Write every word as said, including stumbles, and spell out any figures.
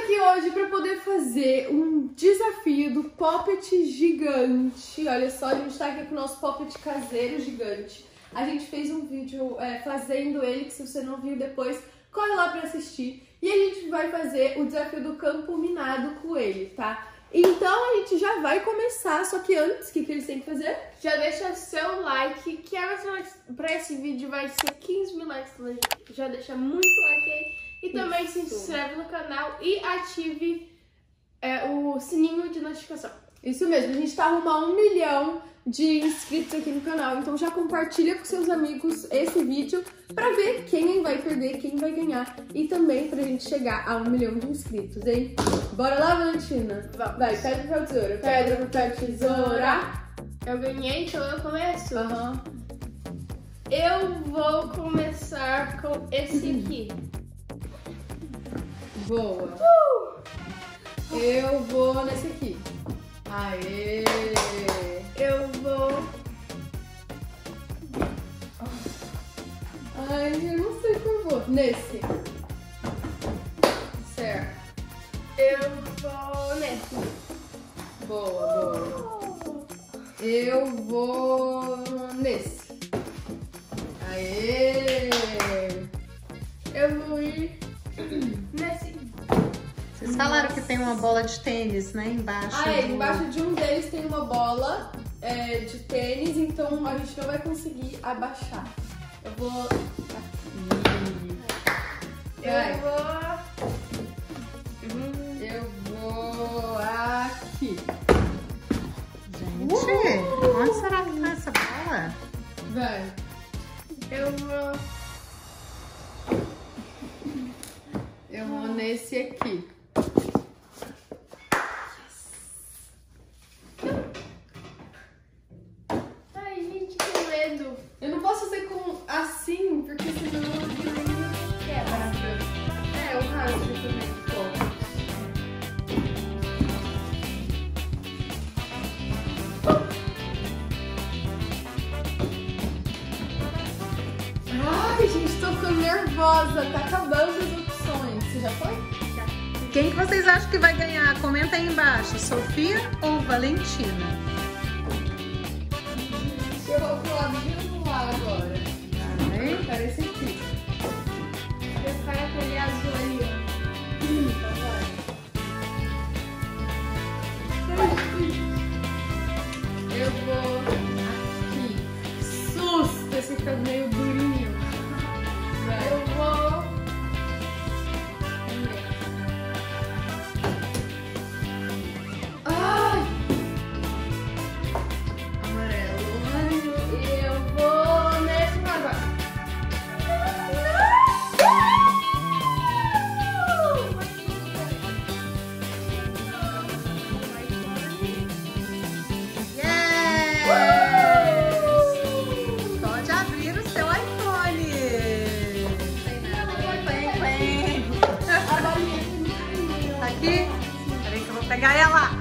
aqui hoje para poder fazer um desafio do Poppet gigante. Olha só, a gente tá aqui com o nosso Poppet caseiro gigante. A gente fez um vídeo é, fazendo ele, que se você não viu depois, corre lá para assistir. E a gente vai fazer o desafio do campo minado com ele, tá? Então a gente já vai começar, só que antes, o que, que eles têm que fazer? Já deixa seu like, que para esse vídeo vai ser quinze mil likes. Já deixa muito like aí. E também Isso. se inscreve no canal e ative é, o sininho de notificação. Isso mesmo, a gente tá rumo a um milhão de inscritos aqui no canal, então já compartilha com seus amigos esse vídeo pra ver quem vai perder, quem vai ganhar e também pra gente chegar a um milhão de inscritos, hein? Bora lá, Valentina? Vamos. Vai, pedra, papel, tesoura. Pedra, papel, tesoura. Eu ganhei, então eu começo? Aham. Uhum. Eu vou começar com esse aqui. Boa. Uh! Eu vou nesse aqui. Aê! Eu vou... Ai, eu não sei qual eu vou. Nesse. Certo. Eu vou nesse. Boa, boa. Eu vou nesse. Aê! Eu vou ir nesse. Vocês falaram que tem uma bola de tênis, né? Embaixo. Ah, é, do... embaixo de um deles tem uma bola é, de tênis, então a gente não vai conseguir abaixar. Eu vou aqui. Eu Vai. vou... Eu vou aqui. Gente, Uh! onde será que tá essa bola? Vai. Eu vou... Eu vou nesse aqui. Ai, gente, que medo. Eu não posso fazer com assim, porque senão eu quebra. É, o rasgo também ficou. Ai, gente, tô ficando nervosa. Tá acabando as opções. Você já foi? Quem que vocês acham que vai ganhar? Comenta aí embaixo. Sofia ou Valentina? Eu vou pro lado de lá agora. Vai. Eu quero esse aqui. Eu quero aquele azul ali, ó. Então vai. Eu vou aqui. Susto, esse fica meio durinho. Vai. Eu vou... Ai! Amarelo. E eu vou nesse agora. Yes! Pode abrir o seu iPhone. Tá aqui? Peraí que eu vou pegar ela.